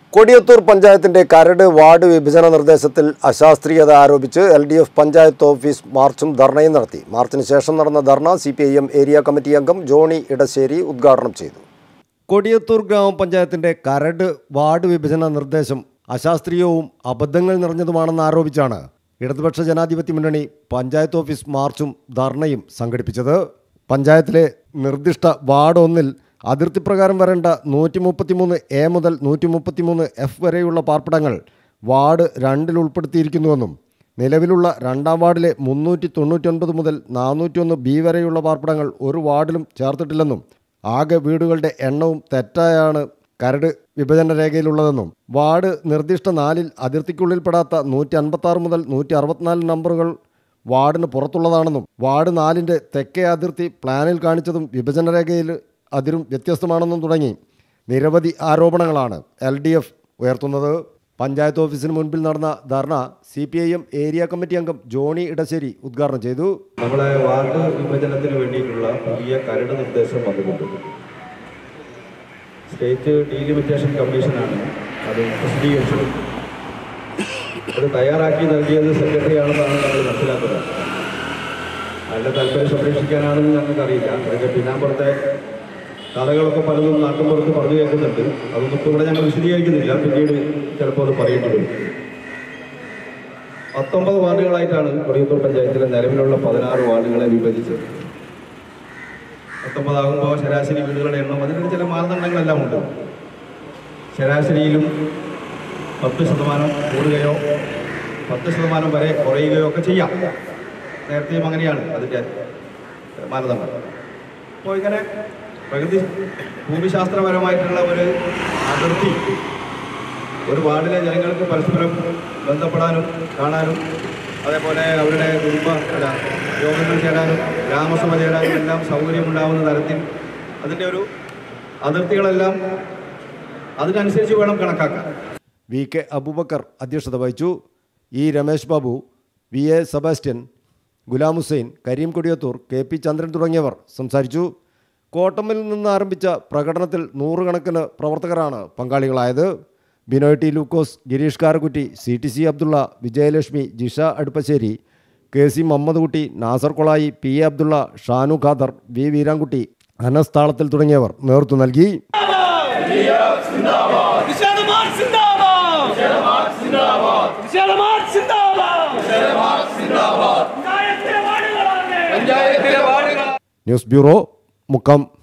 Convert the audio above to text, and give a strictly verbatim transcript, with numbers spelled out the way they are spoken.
കൊടിയത്തൂർ പഞ്ചായത്തിന്റെ കരട് വാർഡ് വിഭജന നിർദ്ദേശത്തിൽ അശാസ്ത്രീയത ആരോപിച്ച് L D F panchayat office മാർച്ചും ധർണയും നടത്തി. മാർച്ചിന് ശേഷം നടന്ന ധർണ C P I M area committee അംഗം ജോണി ഇടശ്ശേരി ഉദ്ഘാടനം ചെയ്തു. കൊടിയത്തൂർ ഗ്രാമപഞ്ചായത്തിന്റെ കരട് വാർഡ് വിഭജന നിർദ്ദേശം അശാസ്ത്രീയവും അബദ്ധങ്ങൾ നിറഞ്ഞതുമാണെന്ന് ആരോപിച്ചാണ് ഇടതുപക്ഷ ജനാധിപത്യ മുന്നണി പഞ്ചായത്ത് ഓഫീസ് മാർച്ചും ധർണയും സംഘടിപ്പിച്ചത്. പഞ്ചായത്തിലെ നിർദ്ദിഷ്ട വാർഡ് ഒന്നിൽ അതിർത്തി പ്രകാരം വരേണ്ട നൂറ്റി മുപ്പത്തി മൂന്ന് എ മുതൽ നൂറ്റി മുപ്പത്തി മൂന്ന് എഫ് വരെയുള്ള പാർപ്പിടങ്ങൾ വാർഡ് രണ്ടിൽ ഉൾപ്പെടുത്തിയിരിക്കുന്നുവെന്നും നിലവിലുള്ള രണ്ടാം വാർഡിലെ മുന്നൂറ്റി തൊണ്ണൂറ്റൊൻപത് മുതൽ നാനൂറ്റി ഒന്ന് ബി വരെയുള്ള പാർപ്പിടങ്ങൾ ഒരു വാർഡിലും ചേർത്തിട്ടില്ലെന്നും ആകെ വീടുകളുടെ എണ്ണവും തെറ്റായാണ് കരട് വിഭജന രേഖയിലുള്ളതെന്നും വാർഡ് നിർദ്ദിഷ്ട നാലിൽ അതിർത്തിക്കുള്ളിൽപ്പെടാത്ത നൂറ്റി അൻപത്താറ് മുതൽ നൂറ്റി അറുപത്തിനാല് നമ്പറുകൾ വാർഡിന് പുറത്തുള്ളതാണെന്നും വാർഡ് നാലിൻ്റെ തെക്കേ അതിർത്തി പ്ലാനിൽ കാണിച്ചതും വിഭജന രേഖയിൽ അതിരും വ്യത്യസ്തമാണെന്നും തുടങ്ങി നിരവധി ആരോപണങ്ങളാണ് എൽ ഡി എഫ് ഉയർത്തുന്നത്. പഞ്ചായത്ത് ഓഫീസിന് മുൻപിൽ നടന്ന ധർണ C P I M area committee അംഗം ജോണി ഇടശ്ശേരി ഉദ്ഘാടനം ചെയ്തു. നമ്മളെ വാർഡ് വിഭജനത്തിന് വേണ്ടിയിട്ടുള്ള പുതിയ കരട് നിർദ്ദേശം വന്നിട്ടുണ്ട്. സ്റ്റേറ്റ് ഡീലിമിറ്റേഷൻ കമ്മീഷനാണ് അത് പ്രസിദ്ധീകരിച്ചത്. അത് തയ്യാറാക്കി നൽകിയത് സെക്രട്ടറിയാണെന്നാണ് നമ്മൾ മനസ്സിലാക്കുന്നത്. അതിൻ്റെ താല്പര്യം സംരക്ഷിക്കാനാണെന്ന് ഞങ്ങൾക്കറിയില്ല. അതിൻ്റെ പിന്നാമ്പുറത്തെ കഥകളൊക്കെ പലതും നാട്ടുമ്പുറത്ത് പറഞ്ഞു കേൾക്കുന്നുണ്ട്. അതൊന്നും ഇപ്പോൾ ഇവിടെ ഞങ്ങൾ വിശദീകരിക്കുന്നില്ല, പിന്നീട് ചിലപ്പോൾ അത് പറയേണ്ടി വരും. പത്തൊമ്പത് വാർഡുകളായിട്ടാണ് കൊടിയത്തൂർ പഞ്ചായത്തിലെ നിലവിലുള്ള പതിനാറ് വാർഡുകളെ വിഭജിച്ചത്. പത്തൊമ്പതാകുമ്പോൾ ശരാശരി വീടുകളുടെ എണ്ണം അതിനുള്ള ചില മാനദണ്ഡങ്ങളെല്ലാം ഉണ്ട്. ശരാശരിയിലും പത്ത് ശതമാനം കൂടുകയോ പത്ത് ശതമാനം വരെ കുറയുകയോ ഒക്കെ ചെയ്യാം. നേരത്തെയും അങ്ങനെയാണ് അതിൻ്റെ മാനദണ്ഡം. അപ്പോൾ ഇങ്ങനെ പ്രകൃതി ഭൂമിശാസ്ത്രപരമായിട്ടുള്ള ഒരു അതിർത്തി ഒരു വാർഡിലെ ജനങ്ങൾക്ക് പരസ്പരം ബന്ധപ്പെടാനും കാണാനും അതേപോലെ അവരുടെ കുടുംബ അല്ല യോഗങ്ങൾ ചേരാനും ഗ്രാമസഭ ചേരാനും എല്ലാം സൗകര്യമുണ്ടാകുന്ന തരത്തിൽ അതിൻ്റെ ഒരു അതിർത്തികളെല്ലാം അതിനനുസരിച്ച് വേണം കണക്കാക്കാൻ. വി കെ അബൂബക്കർ അധ്യക്ഷത വഹിച്ചു. E Ramesh Babu, V A Sebastian, Gulam Hussain, Kareem Kodiyathur, K P Chandran തുടങ്ങിയവർ സംസാരിച്ചു. കോട്ടമ്മിൽ നിന്ന് ആരംഭിച്ച പ്രകടനത്തിൽ നൂറുകണക്കിന് പ്രവർത്തകരാണ് പങ്കാളികളായത്. Binoy T Lukose, Gireesh Karakkutty, C T C Abdulla, Vijayalakshmi, Jisha Aduppassery, K C Muhammad Kutty, Nasar Kolayi, P A Abdulla, Shanu Khader, V Veerankutty, Anas Thalathil തുടങ്ങിയവർ നേതൃത്വം നൽകി. News bureau, Mukkam.